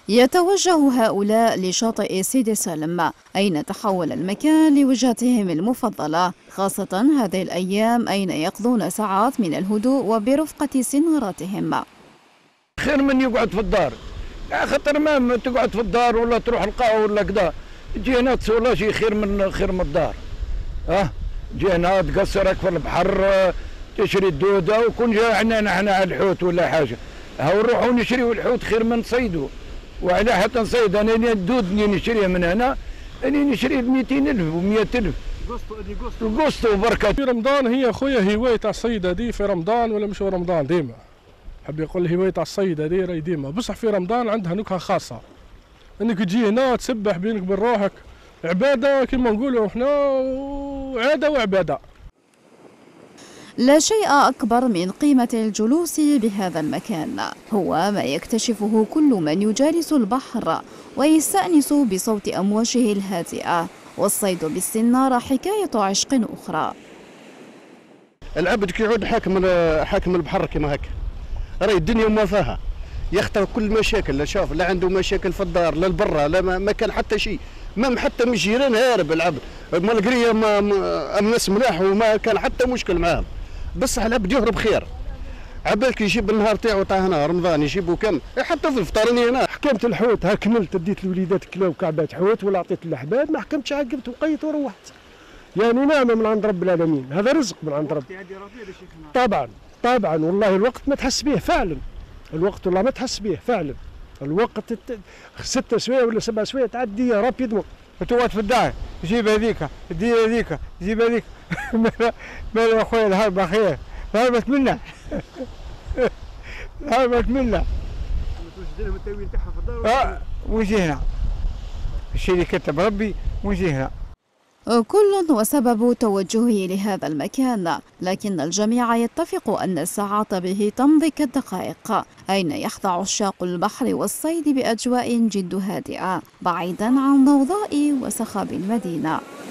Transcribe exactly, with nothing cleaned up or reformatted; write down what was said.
يتوجه هؤلاء لشاطئ سيدي سالم، أين تحول المكان لوجهتهم المفضلة، خاصة هذه الأيام أين يقضون ساعات من الهدوء وبرفقة سناراتهم. خير من يقعد في الدار، خاطر ما تقعد في الدار ولا تروح القهوة ولا كذا، تجي هنا ولا شيء خير من خير من الدار. اه تجي هنا تقصرك في البحر، تشري الدودة وكون جاعنا نحن على الحوت ولا حاجة، هاو نروحوا نشريوا الحوت خير من نصيدوا. وعلى حتى نصيد انا الدود اللي نشريه من هنا اني نشريه ب مئتين ألف و مئة ألف. قسطو ادي قسطو قسطو بركه. في رمضان هي خويا هوايه تاع الصيد هذه في رمضان ولا مش في رمضان ديما. حب يقول هوايه تاع الصيد هذه راهي ديما، بصح في رمضان عندها نكهه خاصه. انك تجي هنا تسبح بينك وبين روحك، عباده كما نقولوا احنا، عاده وعباده. لا شيء أكبر من قيمة الجلوس بهذا المكان، هو ما يكتشفه كل من يجالس البحر ويستأنس بصوت أمواجه الهادئة، والصيد بالسنارة حكاية عشق أخرى. العبد كي يعود حاكم حاكم البحر كما هكا، راهي الدنيا وما فيها، يخطر كل مشاكل. لا شوف لا عنده مشاكل في الدار لا البرة لا ما كان حتى شيء، ما حتى من الجيران هارب العبد، مالقريه ما الناس ملاح وما كان حتى مشكل معاهم. بصح العبد يهرب خير، عبالك يجيب النهار تاعو تاع هنا رمضان يجيبوا كم حتى في الفطار هنا. حكمت الحوت ها كملت، ديت الوليدات كلاو كعبات حوت ولا عطيت الاحباب، ما حكمتش عقبت وقيت وروحت. يعني نعمه من عند رب العالمين، هذا رزق من عند رب. طبعا طبعا والله الوقت ما تحس به فعلا، الوقت والله ما تحس به فعلا. الوقت ستة سوايع ولا سبع سوايع تعدي رابيدمون. توقف في الدار جيب هذيك دي هذيك جيب هذيك. مالا اخويا الهربه خير، هربت منا هربت منا. توجدنا التأويل تاعها في الدار. اه ونجي هنا، الشيء اللي كتب ربي ونجي هنا. كل وسبب توجهه لهذا المكان، لكن الجميع يتفق أن الساعات به تمضي كالدقائق، أين يخضع عشاق البحر والصيد بأجواء جد هادئة بعيدا عن ضوضاء وصخب المدينة.